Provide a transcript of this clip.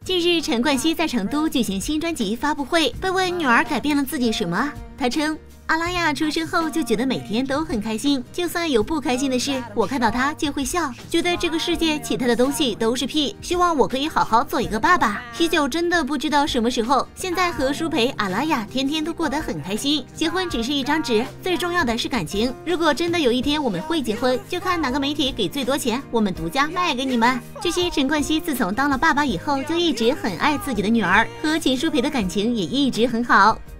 近日，陈冠希在成都举行新专辑发布会，被问女儿改变了自己什么，他称。 阿拉亚出生后就觉得每天都很开心，就算有不开心的事，我看到他就会笑，觉得这个世界其他的东西都是屁。希望我可以好好做一个爸爸。喜九真的不知道什么时候，现在和舒培、阿拉亚天天都过得很开心。结婚只是一张纸，最重要的是感情。如果真的有一天我们会结婚，就看哪个媒体给最多钱，我们独家卖给你们。据悉，陈冠希自从当了爸爸以后，就一直很爱自己的女儿，和秦舒培的感情也一直很好。